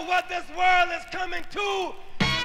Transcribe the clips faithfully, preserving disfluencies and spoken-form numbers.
know what this world is coming to?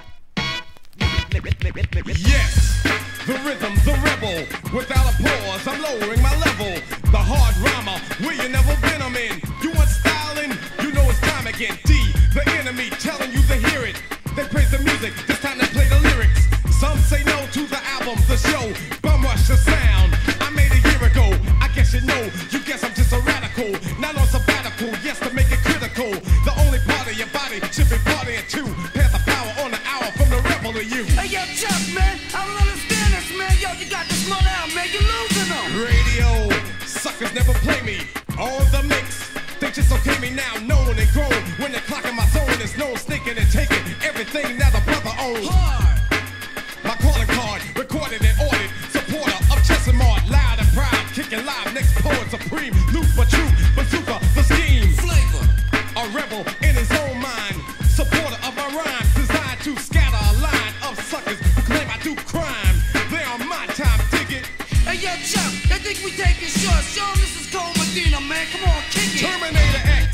Yes, the rhythm, the rebel. Without a pause, I'm lowering my level. The hard rhymer, where you never been, I'm in. You want styling? You know it's time again. D, the enemy, telling you to hear it. They praise the music, this time they play the lyrics. Some say no to the album, the show. Bum rush the sound, I made a year ago. I guess you know, you guess I'm just a radical. Not on sabbatical, yes, to make it critical. The only part of your body should be partying too. Pass the power on the hour from the rebel to you. Hey, yo, Chuck, man, I don't understand this, man. Yo, you got this slow down, man. You're losing them. Radio, suckers never play me. On the mix, they just okay me now, known and grown. When the clock in my zone is known, sneaking and taking everything that the brother owns. Hard. My calling card, recorded and ordered. Supporter of Chess and Mart, loud and proud. Kicking live, next poet supreme. Loop but true, bazooka, the scheme. Flavor. A rebel in his own mind. Supporter of my rhymes, designed to scatter a line of suckers who claim I do crime. They on my time, dig it. Hey, yo, Chuck, they think we taking shots. Show 'em this is Cole Medina, man. Come on, kick it. Terminator X.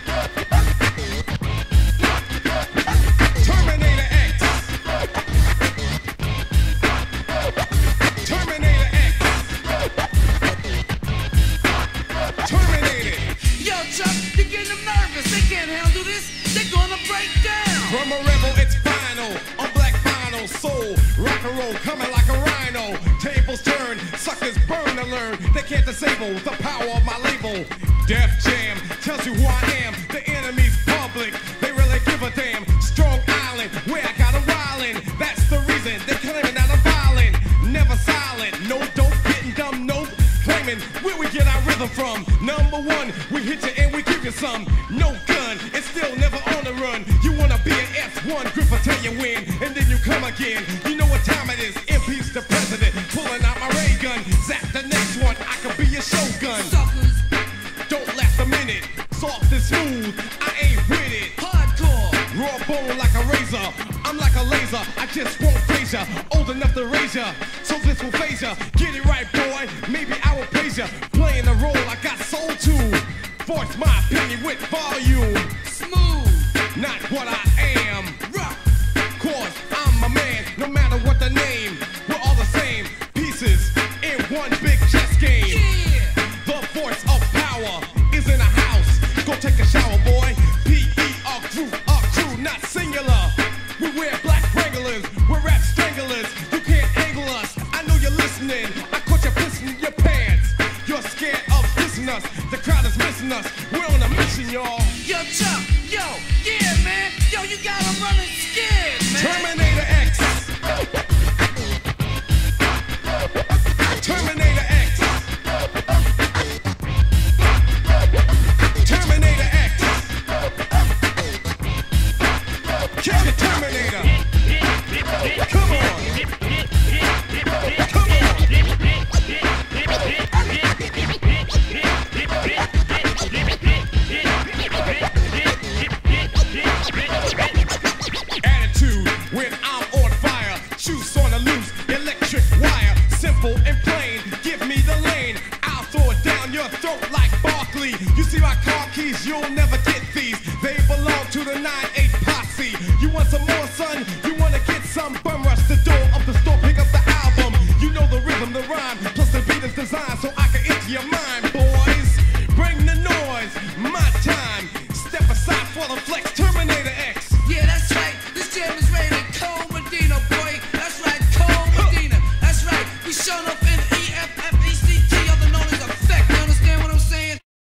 Terminator X. Terminator X. Terminator. Yo, Chuck, you're getting them nervous. They can't handle this. They're gonna break down. From a rebel, it's final. On black vinyl, soul, rock and roll, coming like a rhino. Tables turn, suckers burn to learn. They can't disable the power of my label. Def Jam tells you who I am. The enemy's public, they really give a damn. Strong Island, where I got a wildin'. That's the reason they claiming that I'm violent. Never silent, no dope, getting dumb, nope. Claiming where we get our rhythm from. Number one, we hit you and we give you some. No gun, it's still never on the run. You wanna be an S one, Gripper tell you when, and then you come again. You know what time it is, impeach the president. Pulling out my ray gun, zap the next one, I could be your shogun. Suckers. Don't last a minute, soft and smooth, I ain't with it. Hardcore. Raw bone like a razor, I'm like a laser, I just won't phase ya. Old enough to raise ya, so this will phase ya. Get it right, boy, maybe I will praise ya. Playing the role I got soul to. Voice my opinion with volume. Smooth. Not what I am. Rock. Cause I'm a man, no matter what the name. We're all the same, pieces in one big chess game. Yeah. The voice of power is in a house. Go take a shower, boy. P E a crew, a crew, not singular. We wear black wranglers, we're rap stranglers. You can't angle us, I know you're listening. I caught you pissing in your pants. You're scared of dissing us, the crowd is missing us. We're on a mission, y'all. Yo, Chuck, yo, yeah, man. Yo, you got 'em running scared, man. Terminator X. Terminator X. Terminator X. Kill the Terminator. Come on. Come on. Attitude when I'm on fire. Juice on the loose, electric wire. Simple and plain, give me the lane. I'll throw it down your throat like Barkley. You see my car keys, you'll never get these. They belong to the nine eight posse. You want some more, son?